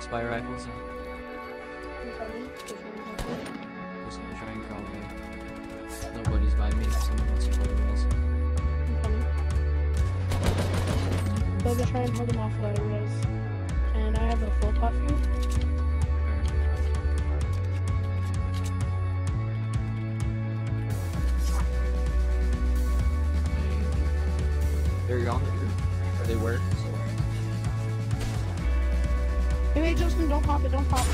buy rifles. Just gonna try and crawl away. Nobody's by me if someone wants to play with us. So I'm gonna try and hold them off while I res. And I have a full pot for you. They're on the roof. Or they were. So. Hey, Justin, don't pop it, don't pop it.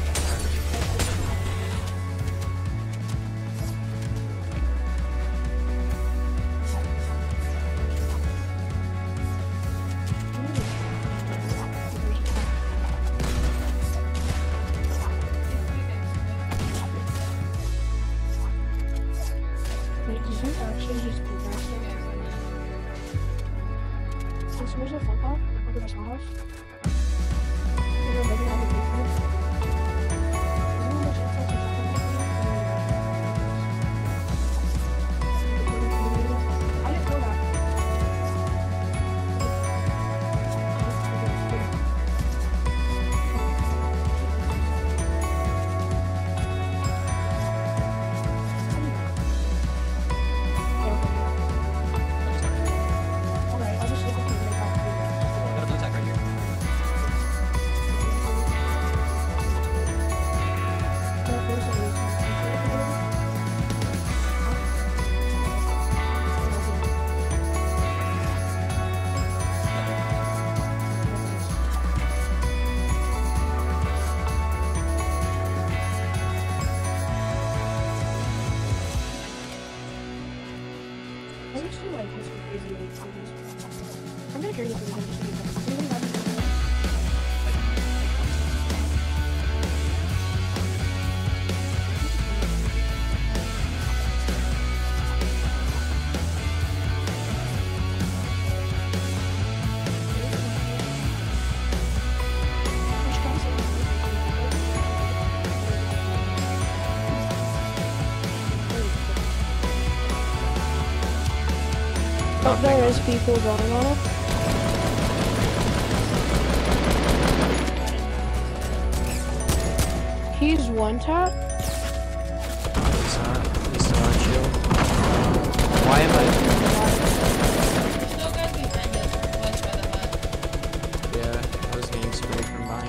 Wait, did you actually just go back there? Where's the phone call? Over to my house? I'm gonna carry this one. But there is people going on it. He's one tap. He's not chill. Why am I? Still got behind us, watch by the hut. Yeah, I was getting sprayed from behind.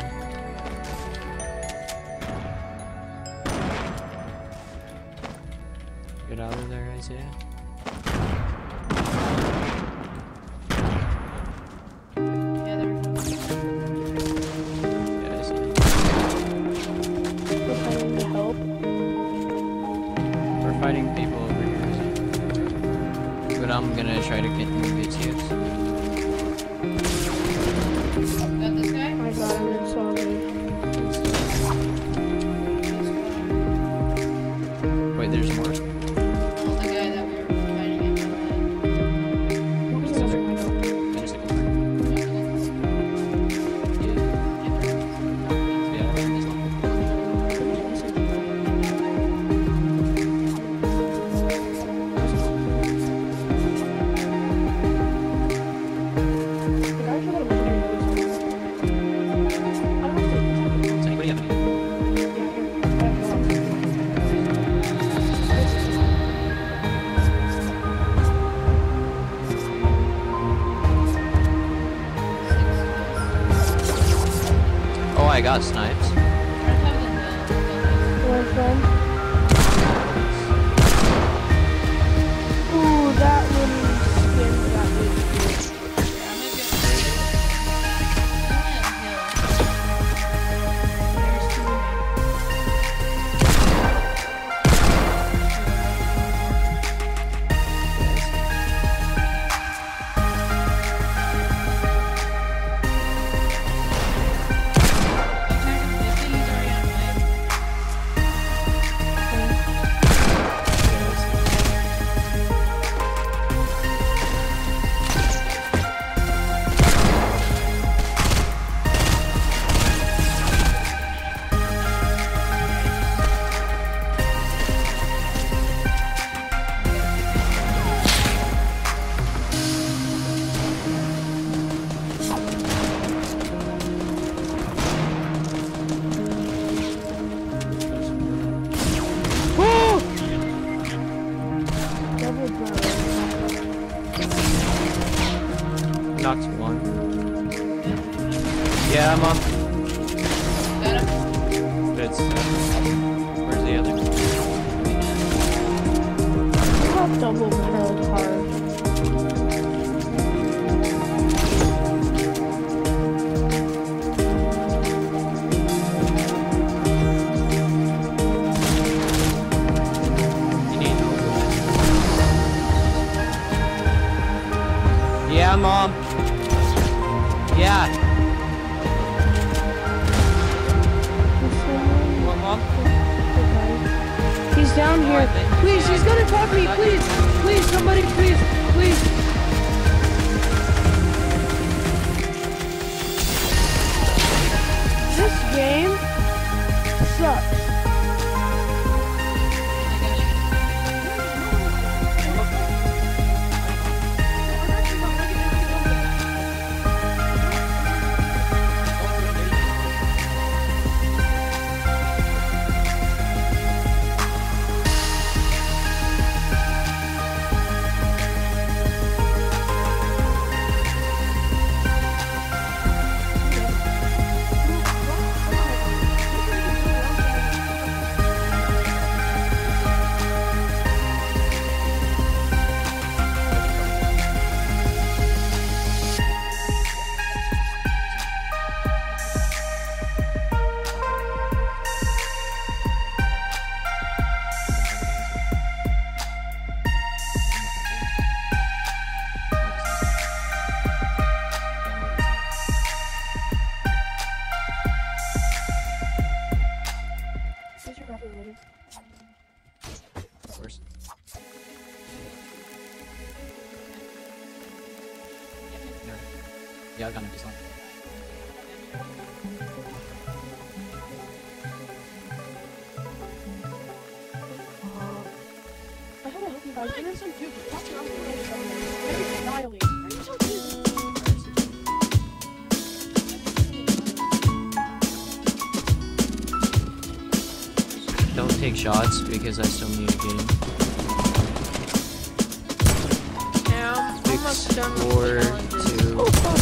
Get out of there, Isaiah. Fighting people over here, but I'm gonna try to get the videos. Got this guy? I got him in zombie. Wait, there's more? Oh, the guy that we were fighting in. I got snipes. Where from? Ooh, that one scared me. That one. Where's the other? You have double barreled hard. Yeah, Mom. Yeah. What, Mom? He's down here. Please, he's gonna top me. Please, please, somebody, please, please. This game sucks. Of course. Yeah, I've got an empty slot. I gotta help you guys. There is some dude walking around the way. Annihilate. Are you so cute? Don't take shots because I still need a game. Yeah, I'm almost done with 4, the challenges. 2.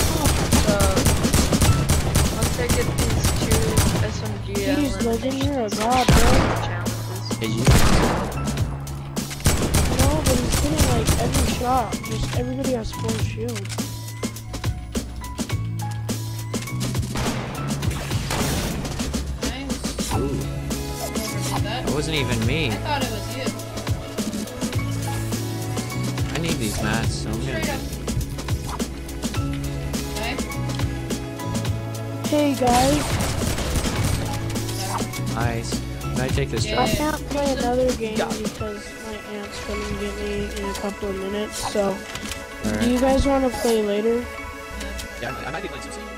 Once I get these 2 SMG, Jeez, I'm Legend, you're a finish god, the bro. challenges. Did you? No, but he's hitting like every shot. Just everybody has 4 shields. Nice. Ooh, Overdid that. that wasn't even me. I thought it was you. I need these mats, so I'm Straight gonna... up. Okay. Hey guys, Nice. Can I take this Yeah. I truck? can't play another game because my aunt's coming to get me in a couple of minutes. So, do Alright. you guys want to play later? Yeah, I might be playing some Siege.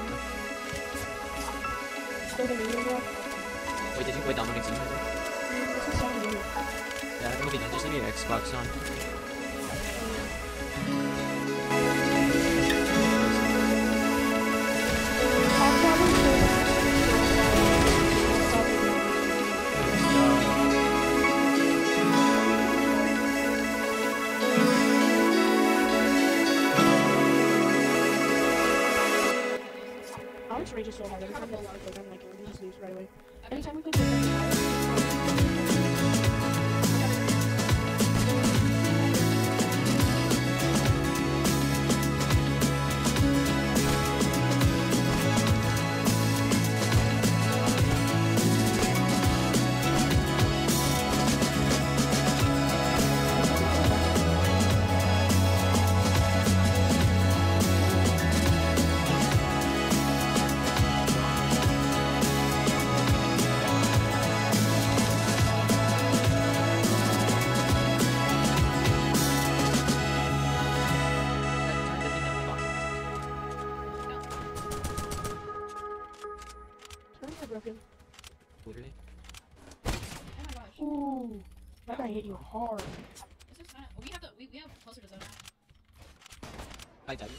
Wait, did you play downloading Siege? Yeah, it'll be done. Just leave your Xbox on. I was raging so hard every time I want to play, I'm like, we're just lose right away. Anytime we play, broken. Literally. Oh my gosh. Ooh, that guy hit you hard. This is fine. We have we have closer to zone. Hi, Dad.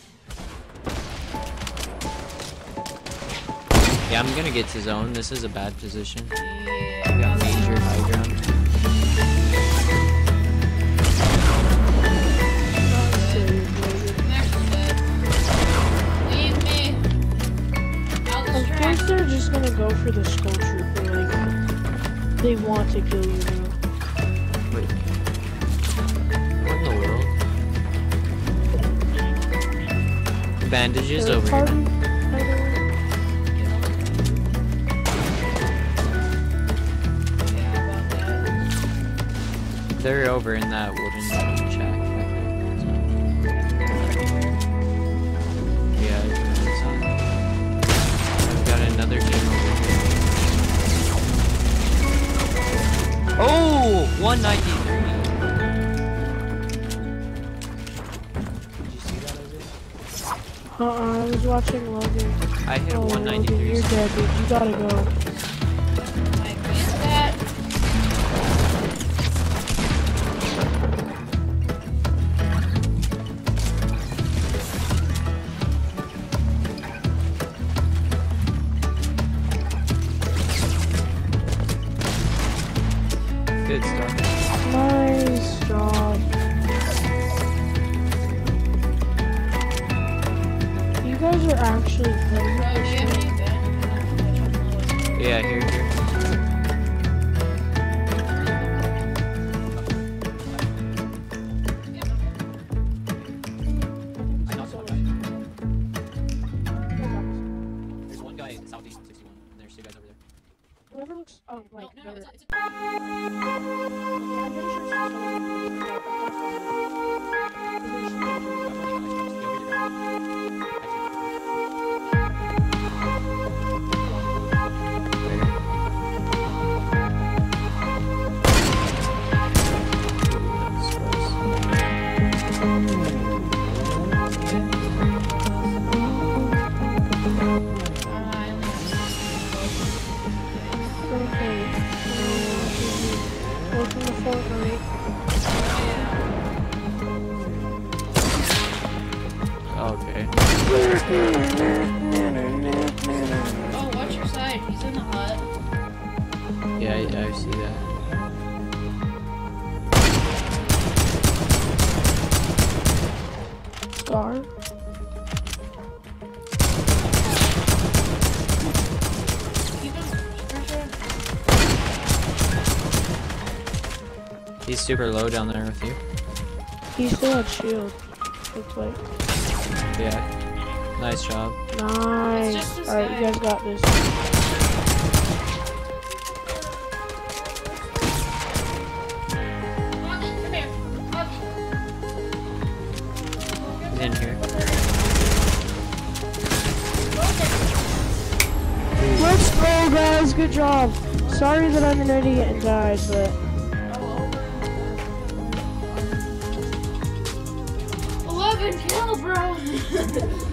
Yeah, I'm gonna get to zone. This is a bad position. Yeah. We got major high ground. Next step. Leave me. I'll Of distract. course they're just gonna go for the skull trooper, like, They want to kill you now. Wait. What in the world? Bandages Third over party, here. by the way. Yeah, about that. They're over in that wooden shack back there. Yeah, it's on. I've got another team over here. Oh! 193! Did you see that, Isaiah? I was watching Logan. I hit a Oh, Logan, 193. you're dead, dude. You gotta go. Like, is that? Good stuff. Nice job. You guys are actually Bro, good. do you have any Yeah, here. I knocked one guy. There's one guy in southeast 61, and there's two guys over there. Whoever looks, oh, like, No, better. it's I'm pretty sure it's Welcome to Fortnite. Okay. Oh, watch your side. He's in the hut. Yeah, I see that. Scar. Keep him. Pressure. He's super low down there with you. He still had shield. Looks like. Yeah. Nice job. Nice. just this Alright, guy. you guys got this. Come here. He's in here. Let's go, guys. Good job. Sorry that I'm an idiot and died, but 11 kill, bro.